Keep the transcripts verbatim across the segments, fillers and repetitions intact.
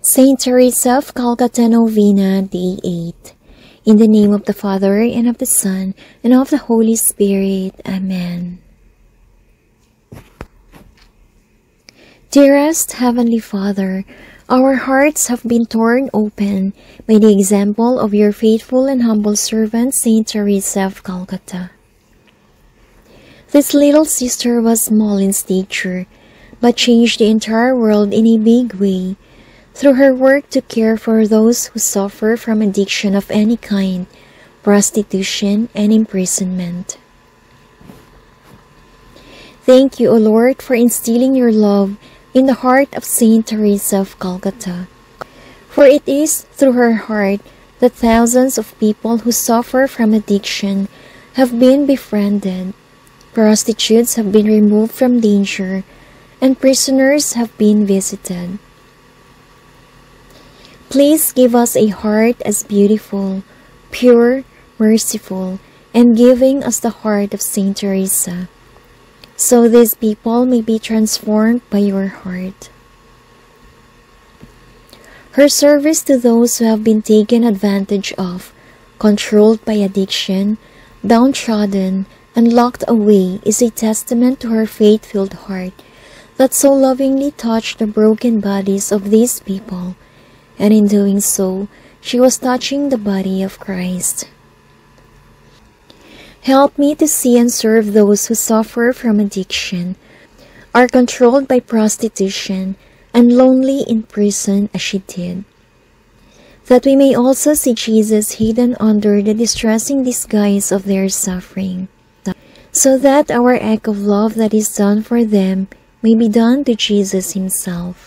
Saint Teresa of Calcutta Novena, Day eight. In the name of the Father, and of the Son, and of the Holy Spirit. Amen. Dearest Heavenly Father, our hearts have been torn open by the example of your faithful and humble servant, Saint Teresa of Calcutta. This little sister was small in stature, but changed the entire world in a big way through her work to care for those who suffer from addiction of any kind, prostitution, and imprisonment. Thank you, O Lord, for instilling your love in the heart of Saint Teresa of Calcutta, for it is through her heart that thousands of people who suffer from addiction have been befriended, prostitutes have been removed from danger, and prisoners have been visited. Please give us a heart as beautiful, pure, merciful, and giving as the heart of Saint Teresa, so these people may be transformed by your heart. Her service to those who have been taken advantage of, controlled by addiction, downtrodden, and locked away is a testament to her faith-filled heart that so lovingly touched the broken bodies of these people, and in doing so, she was touching the body of Christ. Help me to see and serve those who suffer from addiction, are controlled by prostitution, and lonely in prison as she did, that we may also see Jesus hidden under the distressing disguise of their suffering, so that our act of love that is done for them may be done to Jesus himself.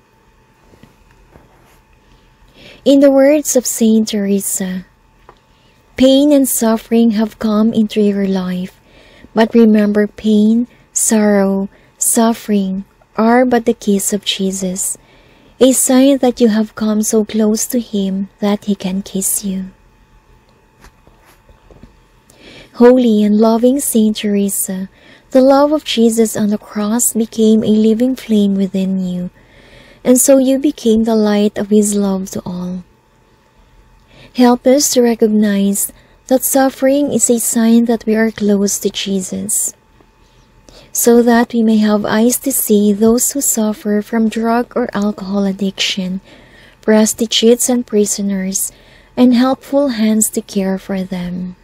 In the words of Saint Teresa, pain and suffering have come into your life, but remember pain, sorrow, suffering are but the kiss of Jesus, a sign that you have come so close to him that he can kiss you. Holy and loving Saint Teresa, the love of Jesus on the cross became a living flame within you, and so you became the light of his love to all. Help us to recognize that suffering is a sign that we are close to Jesus, so that we may have eyes to see those who suffer from drug or alcohol addiction, prostitutes and prisoners, and helpful hands to care for them.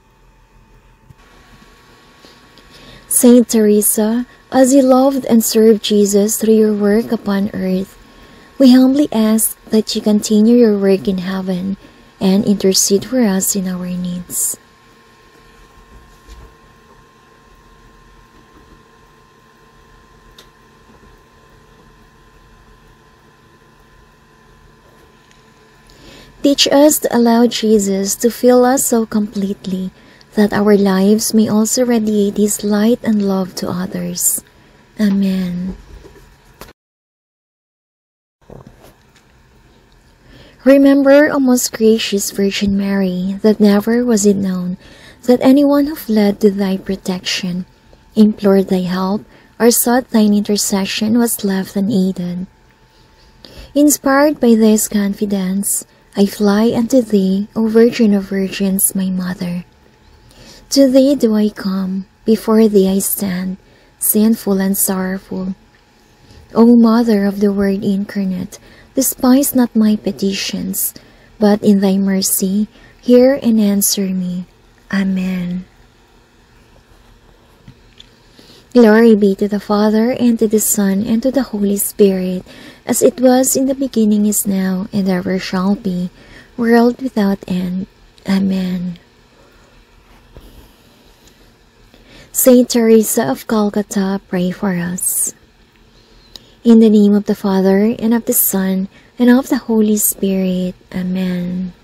Saint Teresa, as you loved and served Jesus through your work upon earth, we humbly ask that you continue your work in heaven and intercede for us in our needs. Teach us to allow Jesus to fill us so completely that our lives may also radiate his light and love to others. Amen. Remember, O most gracious Virgin Mary, that never was it known that anyone who fled to thy protection, implored thy help, or sought thine intercession was left unaided. Inspired by this confidence, I fly unto thee, O Virgin of Virgins, my Mother. To thee do I come, before thee I stand, sinful and sorrowful. O Mother of the Word incarnate, despise not my petitions, but in thy mercy hear and answer me. Amen. Glory be to the Father, and to the Son, and to the Holy Spirit, as it was in the beginning, is now, and ever shall be, world without end. Amen. Saint Teresa of Calcutta, pray for us. In the name of the Father, and of the Son, and of the Holy Spirit. Amen.